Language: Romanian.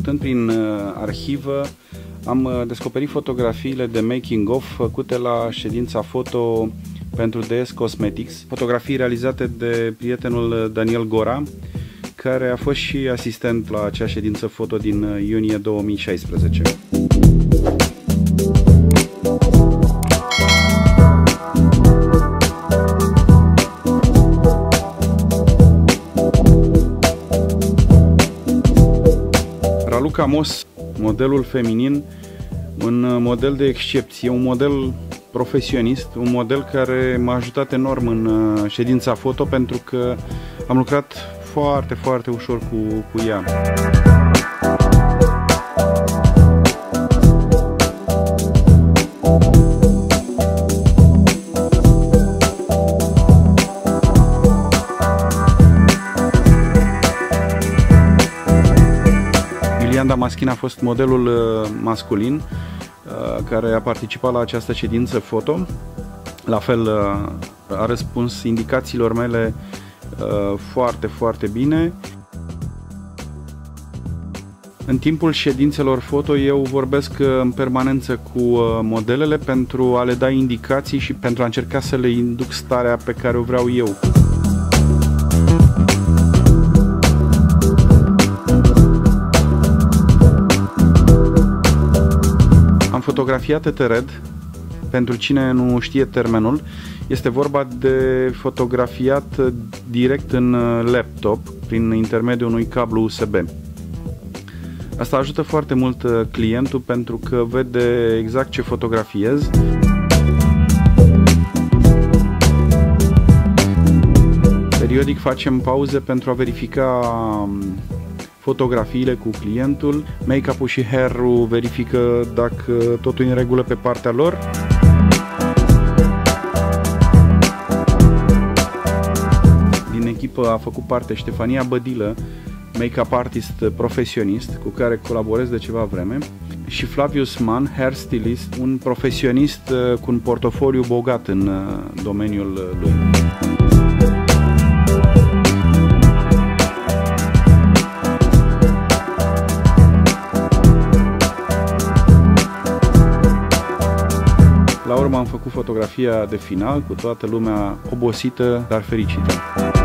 căutând prin arhivă, am descoperit fotografiile de making-of făcute la ședința foto pentru DS Cosmetics, fotografii realizate de prietenul Daniel Gora, care a fost și asistent la acea ședință foto din iunie 2016. Raluca Moss, modelul feminin, un model de excepție, un model profesionist, un model care m-a ajutat enorm în ședința foto pentru că am lucrat foarte ușor cu ea. Iulian Damaschin a fost modelul masculin care a participat la această ședință foto. La fel a răspuns indicațiilor mele foarte bine. În timpul ședințelor foto eu vorbesc în permanență cu modelele pentru a le da indicații și pentru a încerca să le induc starea pe care o vreau eu. Am fotografiat ethered. Pentru cine nu știe termenul, este vorba de fotografiat direct în laptop prin intermediul unui cablu USB. Asta ajută foarte mult clientul pentru că vede exact ce fotografiez. Periodic facem pauze pentru a verifica fotografiile cu clientul. Make-up-ul și hair-ul verifică dacă totul e în regulă pe partea lor. Din echipă a făcut parte Ștefania Bădilă, make-up artist profesionist cu care colaborez de ceva vreme, și Flavius Mann, hairstylist, un profesionist cu un portofoliu bogat în domeniul lui. La urmă am făcut fotografia de final cu toată lumea obosită, dar fericită.